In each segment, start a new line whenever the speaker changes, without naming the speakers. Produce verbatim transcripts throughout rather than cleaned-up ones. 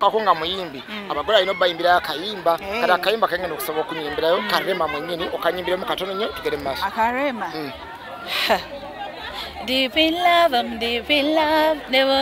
kako nga muyimbi abagole alina bayimbira akayimba kata akayimba kangenda okusobola okunyimbirayo Karema mwennyini okanyimbiremu katono nnyo tugere mu maaso
Akarema Deep in love, I'm deep in love.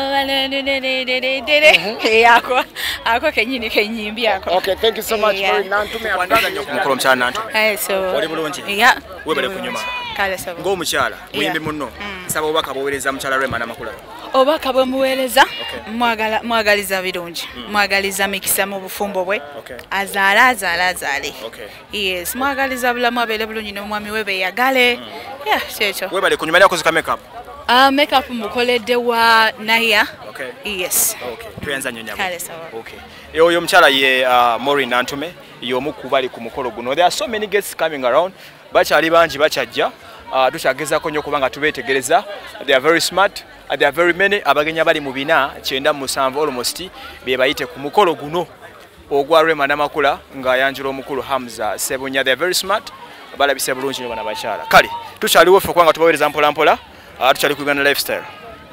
Yako, ako kenyini kenyimbi yako.
Okay, thank you so much for Nantume.
Wandaga nyo kumukolo mchala Nantume.
Eh, so.
Wali bulungi.
Yeah.
Webale kunyuma.
Kale sabo.
Ngo mchala, muyimbi munno. Saba obaka bowereza mchala Rema na makula.
Obaka bwe muwereza mwagala mwagaliza birungi. Mwagaliza mikisa mu bufumbo bwe. Azala azala azale.
Okay.
Yes, mwagaliza bulamu abele bulungi no mwami webe yagale. Yeah, checho.
Webale kunyuma lya kozeka makeup.
Ah, uh, makeup mukoledde wa Naya.
Okay.
Yes.
Okay. Tuyanza nyo nyabo.
Kale sawa.
Okay. Yo yo mchala ye uh, Maureen Nantume yo mukubali ku mukolo guno. There are so many guests coming around. Bachali banji bachajja. Uh, tuchagezako nnyo kubanga tubetegereza. They are very smart. Uh, they are very many. Abagenya bali mu bina kyenda mu musanvu almost be bayite ku mukolo guno. Ogwa Rema namakula nga yanjula omukulu Hamza Sebunya. They are very smart. Balabise bulungi bana bachala. Kale tuchaliwo ffe kwanga tubawereza mpola mpola. Uh, tuchali ku Uganda lifestyle.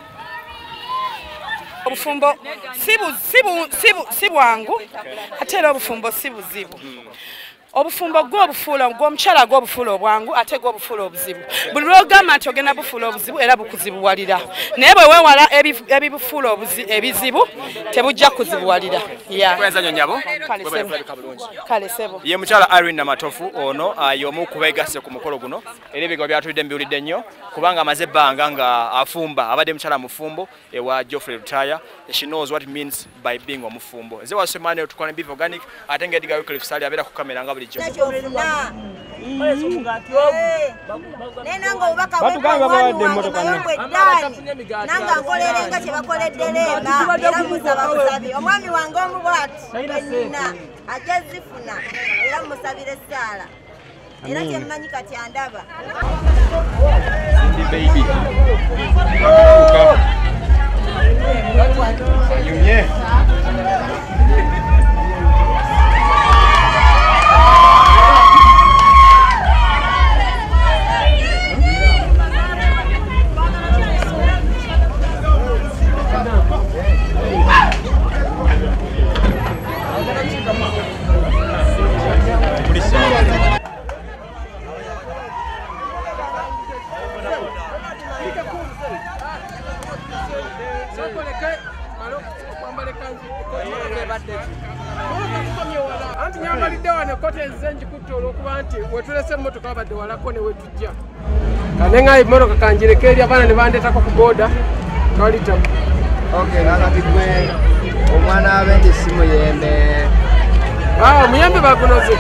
Obufumbo sibu sibu sibu sibwangu atera obufumbo sibu zibu obufumbo gwo obufuula gwo mchala gwo obufuula obwangu ate gwo obufuula obuzibu buli lwogamba nti ogenda bufuula obuzibu era bukuzibuwalira naye bwe weewala ebibufuula ebizibu tebujja kuzibuwalira kale sebo
ye muchala Irene Namatofu ono y'omu ku beegasse ku mukolo guno era ebigambo byatulidde mbiwulidde nnyo kubanga amaze ebbanga nga afumba abadde muchala mufumbo ewa Geoffrey Rutaya. She knows what it means by being omufumbo. Ze wasemane tukwana beef organic ate ngediga Wycliffe Sali abera ku kamera nga bulijjo.
Nenanga obaka batuganga bawadde emmotoka nanga nkolerenga kye bakoledde Rema era musaba musabi omwami wange omubwati nina ajazifuna era musabire Sala era kye mmanyi kati andaba
baby Yumye
Anti nyambalidde wano kote enzenji kutola okuba nti wetulese emmotoka abadde walako ne wetujja kanenga emmotoka kanjireko eri abaana ne bandetako ku boda twalitamu.
Okay, nakati gwe omwana abendi si muyembe.
Ah, muyembe bagunoze.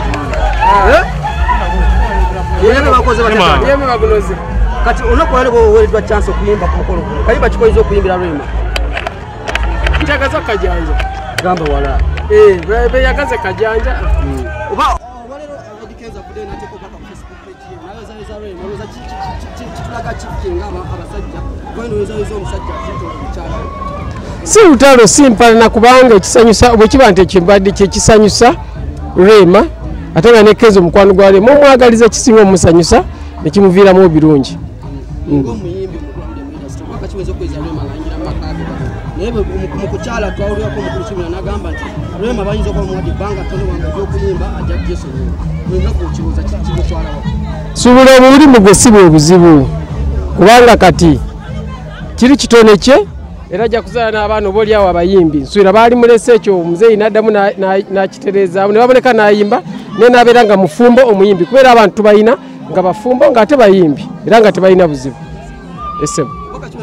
Muyembe bakoze batata.
Muyembe bagunoze.
Kati unakwale go weredwa chance okuyimba ku mukolo guno. Kayiba kikoizo okuyimbira Rema.
Njagaza kajanja.
Gamba wala.
Eh, bebe yagaze kajanja.
Oba walero edikenza bude na teko paka ku Facebook page ye. Naweza weza Rema, naweza kitulaga chikinga abasajja. Kweno weza weza omusajja zito mchala.
Si utalo simple na kubanga ekisanyusa bwe kiba nti ekimbadde kye kisanyusa Rema ate nga nekezo mukwano gwa Rema omwagaliza kisinga omusanyusa nekimuviiramu obirungi.
Ngo muyimbi mukwande mu industry waka kiweze kweza Rema langira makabe. Nebe mukuchala twawulira ko mukulu kimina nagamba nti Rema bayinza kwa mwadi banga tono wanga byo kuyimba ajja Yesu. Wenga ku kibuza kikigo twala wa.
Subula obuli mugesibu obuzibu kubanga kati kiri kitone kye era ajja kuzaala n'abaana oboli awo abayimbi nsuira baali mulese ekyo omuzeeyi n'addamu n'akitereeza ne baboneka n'ayimba naye n'abeera nga mufumbo omuyimbi kubeera abantu tubayina nga bafumbo ng'ate bayimbi era nga tebalina buzibu. Esebo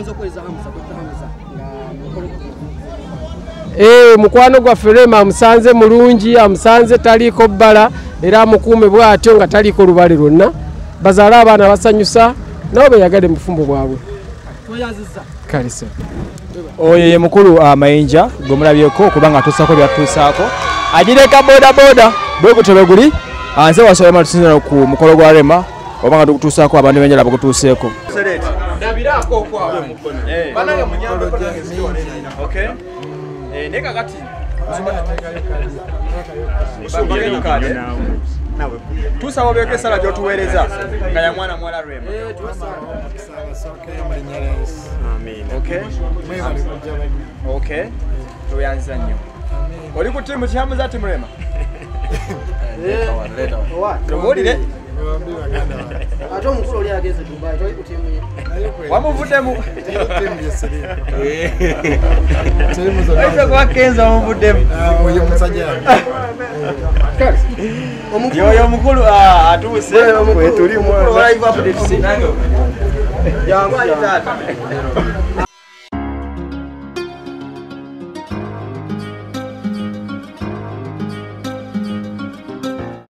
ee mukwano gwaffe Rema amusanze mulungi amusanze taliiko bbala era amukuume bw'atyo nga taliiko lubale lwonna bazaale abaana basanyusa nabo beyagale mufumbo bwabwe. Kalise
oyo ye mukulu amayinja gomulabyeko kubanga tusako byatusaako ajireka boda boda bwe gutebe guli anze wasoya matusinza ku mukolo gwa Rema obanga tukutusaako abantu benjala bakutuseeko
ndabirako kwa eh bananga munyambe ko okay eh neka kati nawe tusaba beke sala jo tuwereza ngaya mwana mwala Rema eh tusaba soke mlinyereza amen okay okay tuyanza nnyo Oli ku timu kyamu za timu Rema?
Tubulire. Ate omukulu oli ageze Dubai toli ku timu ye.
Wamuvuddemu.
Timu yeseri.
Aisha kwa Kenza wamuvuddemu.
Oyo musajja.
Omukulu yo omukulu atuuse. Tuli mu live update. Yangu tata.